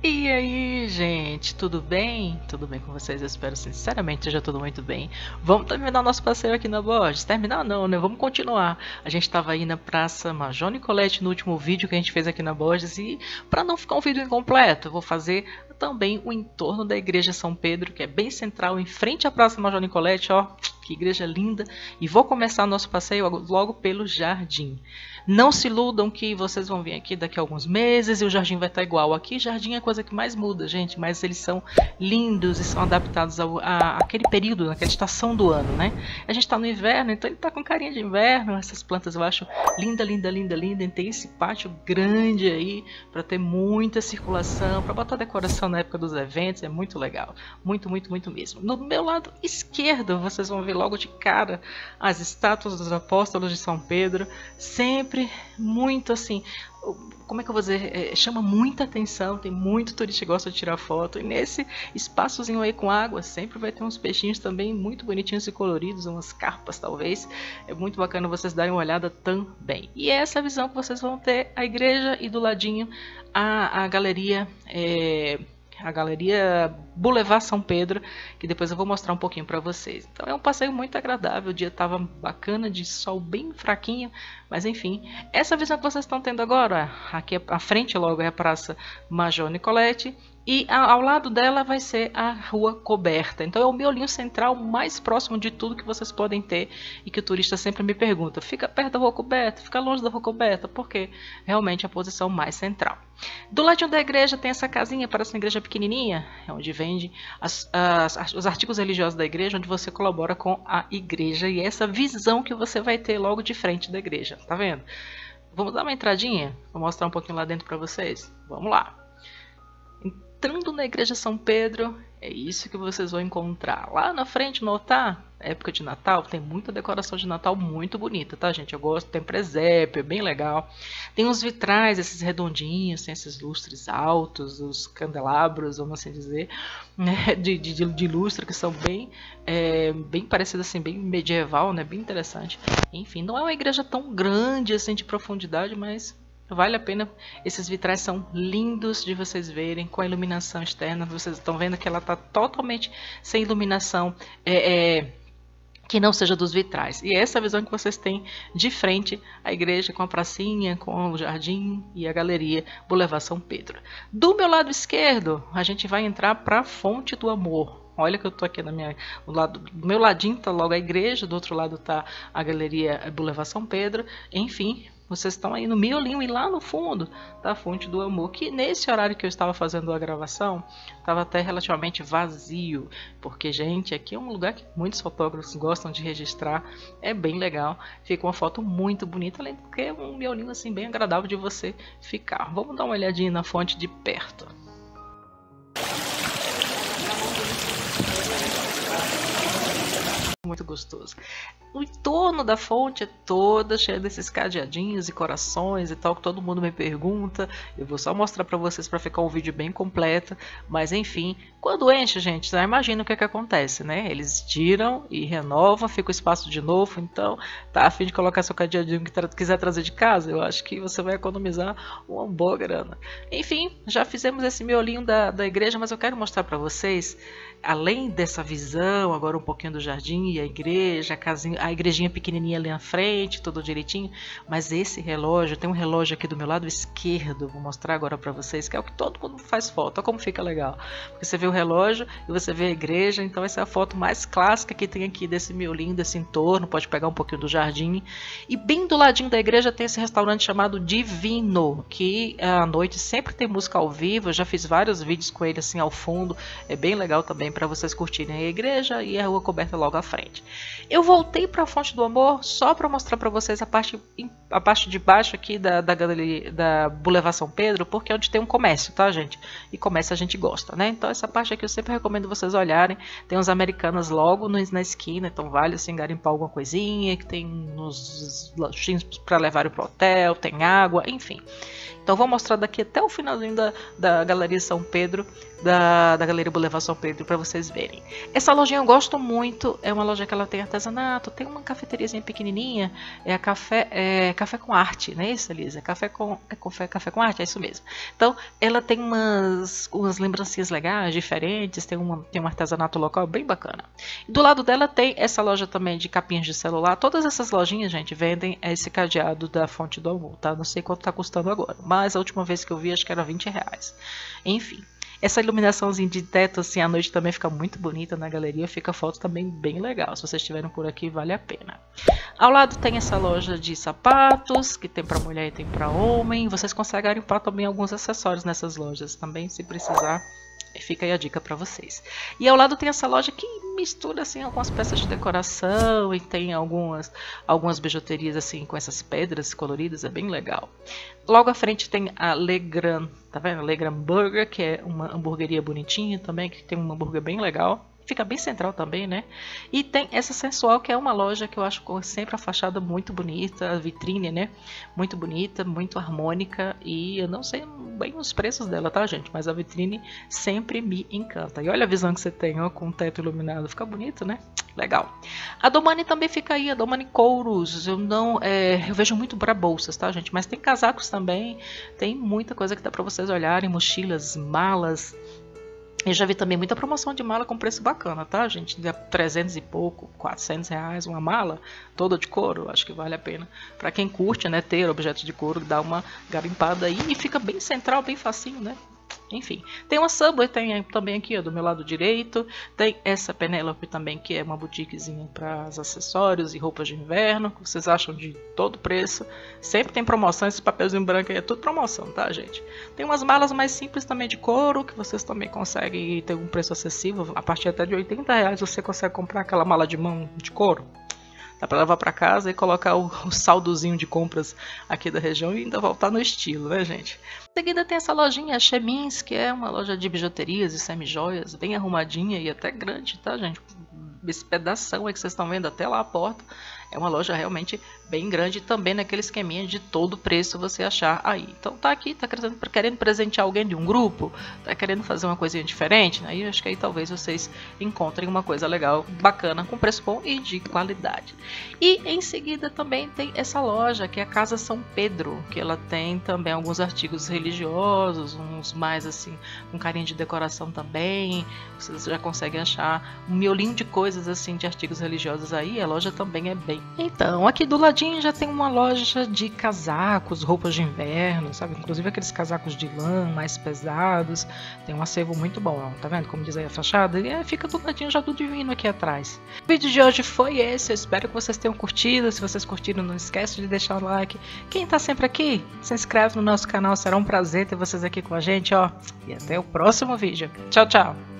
E aí, gente, tudo bem? Tudo bem com vocês? Eu espero sinceramente seja tudo muito bem. Vamos terminar nosso passeio aqui na Borges? Terminar não, né? Vamos continuar. A gente estava aí na Praça Major Nicolete no último vídeo que a gente fez aqui na Borges e para não ficar um vídeo incompleto, eu vou fazer também o entorno da Igreja São Pedro, que é bem central, em frente à Praça Major Nicolete, ó. Que igreja linda. E vou começar nosso passeio logo pelo jardim. Não se iludam que vocês vão vir aqui daqui a alguns meses e o jardim vai estar igual. Aqui jardim é a coisa que mais muda, gente. Mas eles são lindos e são adaptados àquele período, naquela estação do ano, né? A gente está no inverno, então ele está com carinha de inverno. Essas plantas eu acho linda, linda, linda, linda. E tem esse pátio grande aí para ter muita circulação, para botar decoração na época dos eventos. É muito legal. Muito, muito, muito mesmo. No meu lado esquerdo, vocês vão ver logo de cara as estátuas dos apóstolos de São Pedro, sempre muito assim, como é que eu vou dizer, chama muita atenção, tem muito turista que gosta de tirar foto, e nesse espaçozinho aí com água sempre vai ter uns peixinhos também muito bonitinhos e coloridos, umas carpas talvez, é muito bacana vocês darem uma olhada também. E é essa visão que vocês vão ter, a igreja e do ladinho a galeria, a galeria Boulevard São Pedro, que depois eu vou mostrar um pouquinho para vocês. Então é um passeio muito agradável, o dia estava bacana, de sol bem fraquinho, mas enfim, essa visão que vocês estão tendo agora, aqui à frente logo é a Praça Major Nicolete, e ao lado dela vai ser a Rua Coberta. Então é o miolinho central mais próximo de tudo que vocês podem ter e que o turista sempre me pergunta, fica perto da Rua Coberta, fica longe da Rua Coberta, porque realmente é a posição mais central. Do ladinho da igreja tem essa casinha, parece uma igreja pequenininha, é onde vende os artigos religiosos da igreja, onde você colabora com a igreja, e é essa visão que você vai ter logo de frente da igreja, tá vendo? Vamos dar uma entradinha? Vou mostrar um pouquinho lá dentro para vocês. Vamos lá. Entrando na Igreja São Pedro, é isso que vocês vão encontrar. Lá na frente, no altar, época de Natal, tem muita decoração de Natal muito bonita, tá, gente? Eu gosto, tem presépio, é bem legal. Tem uns vitrais, esses redondinhos, tem esses lustres altos, os candelabros, vamos assim dizer, né? de lustre, que são bem parecidos, assim, bem medieval, né? Bem interessante. Enfim, não é uma igreja tão grande, assim, de profundidade, mas vale a pena. Esses vitrais são lindos de vocês verem, com a iluminação externa. Vocês estão vendo que ela está totalmente sem iluminação que não seja dos vitrais. E essa é a visão que vocês têm de frente à igreja, com a pracinha, com o jardim e a galeria Boulevard São Pedro. Do meu lado esquerdo, a gente vai entrar para a Fonte do Amor. Olha que eu tô aqui do meu ladinho tá logo a igreja, do outro lado tá a galeria Boulevard São Pedro. Enfim, vocês estão aí no miolinho e lá no fundo tá a Fonte do Amor, que nesse horário que eu estava fazendo a gravação estava até relativamente vazio, porque, gente, aqui é um lugar que muitos fotógrafos gostam de registrar, é bem legal, fica uma foto muito bonita, além do que é um miolinho assim bem agradável de você ficar. Vamos dar uma olhadinha na fonte de perto. Muito gostoso. O entorno da fonte é toda cheia desses cadeadinhos e corações e tal, que todo mundo me pergunta. Eu vou só mostrar para vocês para ficar um vídeo bem completo. Mas enfim, quando enche, gente, já imagina o que acontece, né? Eles tiram e renovam, fica o espaço de novo. Então, tá a fim de colocar seu cadeadinho que quiser trazer de casa, eu acho que você vai economizar uma boa grana. Enfim, já fizemos esse miolinho da igreja, mas eu quero mostrar para vocês, além dessa visão, agora um pouquinho do jardim e a igreja, a igrejinha pequenininha ali na frente, tudo direitinho, mas esse relógio, tem um relógio aqui do meu lado esquerdo, vou mostrar agora para vocês, que é o que todo mundo faz foto, olha como fica legal, porque você vê o relógio e você vê a igreja, então essa é a foto mais clássica que tem aqui desse miolinho, desse entorno, pode pegar um pouquinho do jardim, e bem do ladinho da igreja tem esse restaurante chamado Divino, que à noite sempre tem música ao vivo, eu já fiz vários vídeos com ele assim ao fundo, é bem legal também para vocês curtirem a igreja e a Rua Coberta logo à frente. Eu voltei para a Fonte do Amor só para mostrar para vocês a parte de baixo aqui da galeria da Boulevard São Pedro, porque é onde tem um comércio, tá, gente? E comércio a gente gosta, né? Então essa parte aqui eu sempre recomendo vocês olharem. Tem uns Americanas logo na esquina, então vale assim garimpar alguma coisinha, que tem uns lanchinhos para levar para o hotel, tem água, enfim. Então vou mostrar daqui até o finalzinho da Galeria São Pedro, da Galeria Boulevard São Pedro, para vocês verem. Essa lojinha eu gosto muito, é uma loja que ela tem artesanato, tem uma cafeteriazinha pequenininha, é a Café café com arte, não é isso, Elisa? Café com arte, é isso mesmo. Então, ela tem umas lembrancinhas legais, diferentes, tem um artesanato local bem bacana. E do lado dela tem essa loja também de capinhas de celular. Todas essas lojinhas, gente, vendem esse cadeado da Fonte do Amor, tá? Não sei quanto tá custando agora, mas a última vez que eu vi, acho que era R$20. Enfim. Essa iluminaçãozinha de teto assim à noite também fica muito bonita na galeria, fica a foto também bem legal. Se vocês estiverem por aqui, vale a pena. Ao lado tem essa loja de sapatos, que tem para mulher e tem para homem. Vocês conseguem garimpar também alguns acessórios nessas lojas também, se precisar. Fica aí a dica para vocês. E ao lado tem essa loja que mistura assim algumas peças de decoração e tem algumas bijuterias assim com essas pedras coloridas, é bem legal. Logo à frente tem a Le Grand, tá vendo? Le Grand Burger, que é uma hamburgueria bonitinha também, que tem um hambúrguer bem legal. Fica bem central também, né? E tem essa Sensual, que é uma loja que eu acho sempre a fachada muito bonita, a vitrine, né? Muito bonita, muito harmônica. E eu não sei bem os preços dela, tá, gente? Mas a vitrine sempre me encanta. E olha a visão que você tem, ó, com o teto iluminado. Fica bonito, né? Legal. A Domani também fica aí, a Domani Couros. Eu vejo muito para bolsas, tá, gente? Mas tem casacos também. Tem muita coisa que dá para vocês olharem. Mochilas, malas. Eu já vi também muita promoção de mala com preço bacana, tá, gente? De 300 e pouco, R$400, uma mala toda de couro, acho que vale a pena. Pra quem curte, né, ter objetos de couro, dá uma garimpada aí e fica bem central, bem facinho, né? Enfim, tem uma Subway também aqui, ó, do meu lado direito. Tem essa Penélope também, que é uma boutiquezinha para acessórios e roupas de inverno, que vocês acham de todo preço. Sempre tem promoção, esse papelzinho branco aí é tudo promoção, tá, gente? Tem umas malas mais simples também de couro, que vocês também conseguem ter um preço acessível. A partir até de R$80 você consegue comprar aquela mala de mão de couro. Dá para levar para casa e colocar o saldozinho de compras aqui da região e ainda voltar no estilo, né, gente? Em seguida tem essa lojinha Chemins, que é uma loja de bijuterias e semi-joias, bem arrumadinha e até grande, tá, gente? Esse pedação aí que vocês estão vendo até lá a porta. É uma loja realmente bem grande, também naquele esqueminha de todo preço você achar aí. Então tá aqui, tá querendo presentear alguém de um grupo, tá querendo fazer uma coisinha diferente, aí eu acho que aí talvez vocês encontrem uma coisa legal, bacana, com preço bom e de qualidade. E em seguida também tem essa loja, que é a Casa São Pedro, que ela tem também alguns artigos religiosos, uns mais assim, com carinho de decoração também. Vocês já conseguem achar um miolinho de coisas assim, de artigos religiosos aí, a loja também é bem. Então, aqui do ladinho já tem uma loja de casacos, roupas de inverno, sabe? Inclusive aqueles casacos de lã mais pesados. Tem um acervo muito bom, ó. Tá vendo como diz aí a fachada? E fica do ladinho já do divino aqui atrás. O vídeo de hoje foi esse, eu espero que vocês tenham curtido. Se vocês curtiram, não esquece de deixar o like. Quem tá sempre aqui, se inscreve no nosso canal, será um prazer ter vocês aqui com a gente, ó. E até o próximo vídeo. Tchau, tchau!